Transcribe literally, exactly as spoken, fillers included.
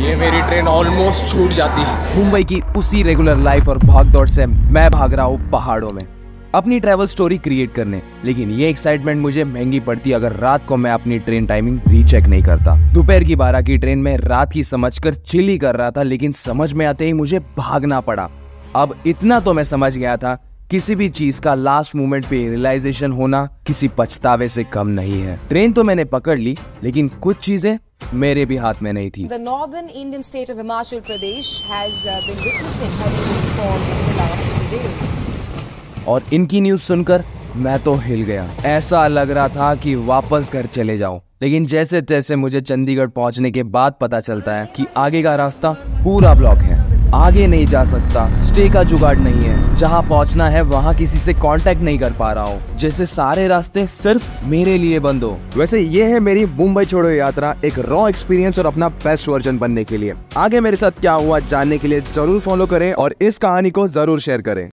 ये मेरी train almost छूट जाती है। मुंबई की उसी रेगुलर लाइफ और भागदौड़ से मैं भाग रहा हूँ पहाड़ों में अपनी ट्रैवल स्टोरी क्रिएट करने, लेकिन ये एक्साइटमेंट मुझे महंगी पड़ती अगर रात को मैं अपनी ट्रेन टाइमिंग रीचेक नहीं करता। दोपहर की बारह की ट्रेन में रात की समझकर चिल ही कर रहा था, लेकिन समझ में आते ही मुझे भागना पड़ा। अब इतना तो मैं समझ गया था, किसी भी चीज का लास्ट मोमेंट पे रियलाइजेशन होना किसी पछतावे से कम नहीं है। ट्रेन तो मैंने पकड़ ली, लेकिन कुछ चीजें मेरे भी हाथ में नहीं थी। The northern Indian state of Himachal Pradesh has uh, been witnessing heavy rainfall in the last few days. और इनकी न्यूज सुनकर मैं तो हिल गया। ऐसा लग रहा था कि वापस घर चले जाऊं। लेकिन जैसे तैसे मुझे चंडीगढ़ पहुंचने के बाद पता चलता है कि आगे का रास्ता पूरा ब्लॉक है, आगे नहीं जा सकता, स्टे का जुगाड़ नहीं है, जहां पहुंचना है वहां किसी से कांटेक्ट नहीं कर पा रहा हूं, जैसे सारे रास्ते सिर्फ मेरे लिए बंद हो। वैसे ये है मेरी मुंबई छोड़ो यात्रा, एक रॉ एक्सपीरियंस और अपना बेस्ट वर्जन बनने के लिए। आगे मेरे साथ क्या हुआ जानने के लिए जरूर फॉलो करें और इस कहानी को जरूर शेयर करें।